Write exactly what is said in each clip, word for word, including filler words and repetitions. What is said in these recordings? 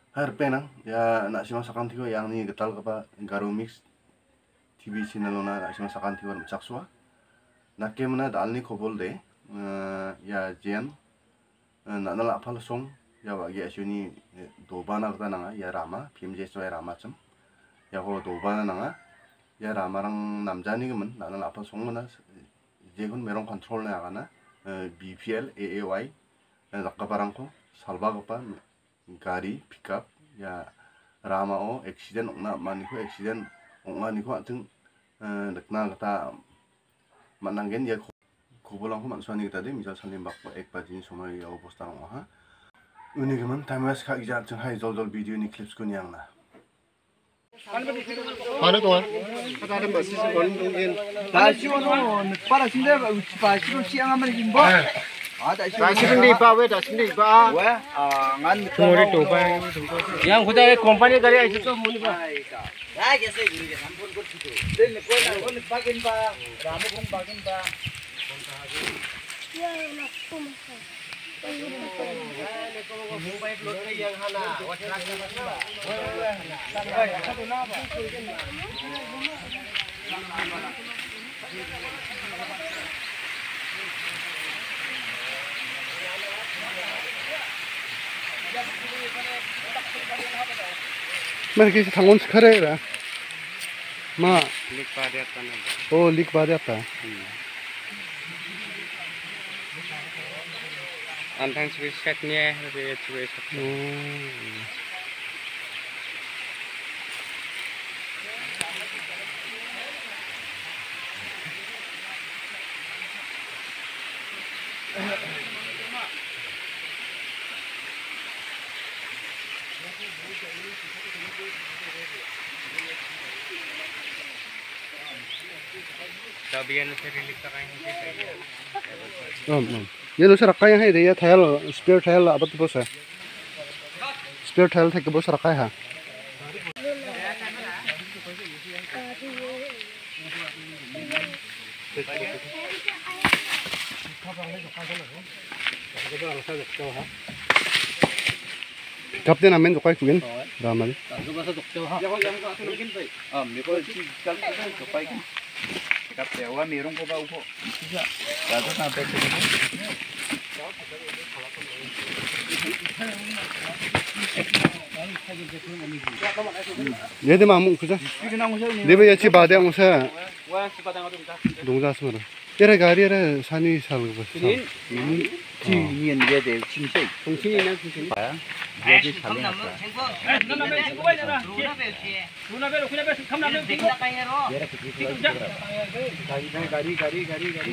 Harpenang ya nak sima sakan tigo yang ni getal kapa Garo Mix T V channel na nak sima sakan tigo chaksua nak kemana dalni kobol de ya jen nak nala apal song ya wagi asuni dobana kata nanga ya rama P M J soe rama cem ya ho dobana nanga ya ramarang namjani gemen nak nala apal song mana jegun merong control na agana B P L A A Y zakka barangko salba kapa gari pickup ya rama o accident ongna maniko accident ongna niko atung dekna kata mananggen ya kubulang ko mansuani kita de misal salim bakpo ek bajin somai ya obostan ha uni gemen time waste kha ija chung hai jol jol video ni clips ko niang na Mana tuan? Kata ada masih sekolah mungkin. Dasio no, para sinde pasiro siang aman jimbo. Dah sini pa, we dah sini pa. We, ngan Tumori topa. Yang kuda company dari aja tu muni pa. Ya, jese guru je sampun ko chito. Den ko na ko bagin pa, ramu kong bagin pa. Ya, nak pun. Mobile load ke yang hana, WhatsApp ke mana? Sampai satu nama. मैं किसी थांगों से खड़े रहा माँ Lik pada apa nih? ओ लिख बात आता Antang switchnya, lebih switch. Sabihan sa rilik ka kaya um um ये लोग रखा है ये थायल स्पेयर थायल अब तो बस है स्पेयर थायल थे कि बस रखा है कब दिन हमें तो कोई कुछ रामल Kapte wa mirong ko ba upo. Dato na pek. ये दे मामू कुछ दे भाई अच्छी बात है मुझे 동자 스머라 얘라 가리 얘라 산이 살고 버스 지니엔 예데 칭세. 정신이나 정신. 봐야. 예지 살려. 가리 가리 가리 가리.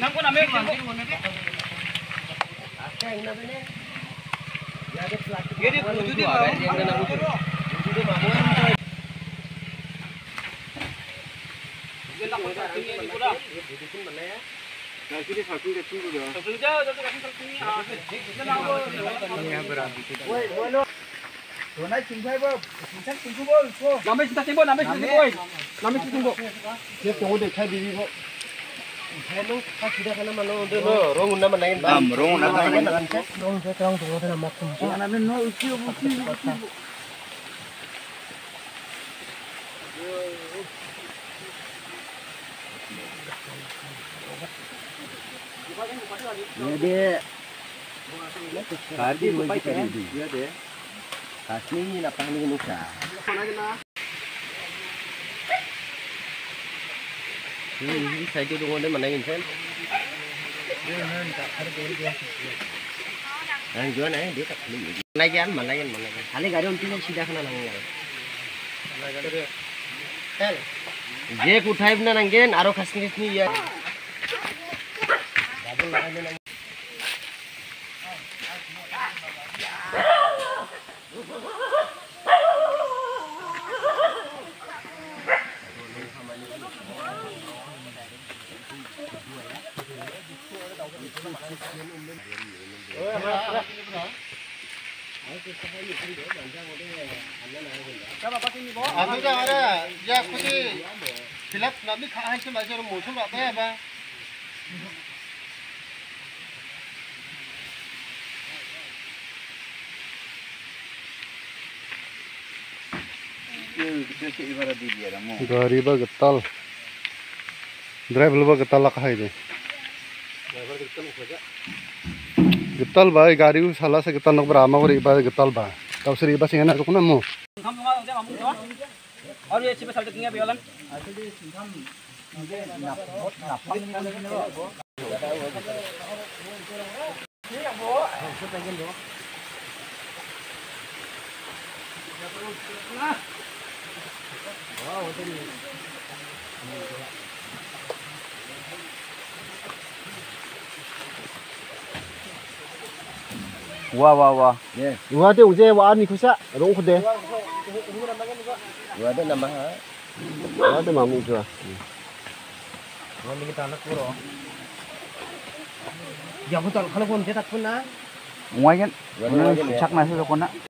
Donai 칭사해 봐. 칭찬 칭고 봐. 남의 진짜 땡보 남의 진짜 땡보 남의 진짜 땡보 ये तो देखा दीदी को hello ka sudah kana mano de no rong unna manain ba Am rong na na. rong se tang tu na mak tum Ana ben no uci uci uci. Yede. Kardi mo pa yede. Kasni na pangin nusa. Ini saya tu dengan mana ini kan? Yang jual ni dia tak beli. Mana kan? Mana kan? Mana kan? Kali garis untuk ni sida kena nanggung. Je kuthai bina nanggen, aro kasni kasni ya. Aku dah ada, ya aku ni filap nabi kah itu macam musuh apa ya ba? Gari ba getal. Driver ba getal lah kahai deh. Getal ba gari u salah se getal nak berama uri ba getal ba. Kau seri ba singa nak kuna mu. और ये अच्छे पे साल्ट किंगे बेलन Wah wah wah. Wah deh uje wah ni kusa, rong kude. Wah deh nama ha. Wah deh mamu juga. Wah ni kita anak kuro. Ya betul kalau pun cetak pun na. ngoài cái chắc là sẽ có nè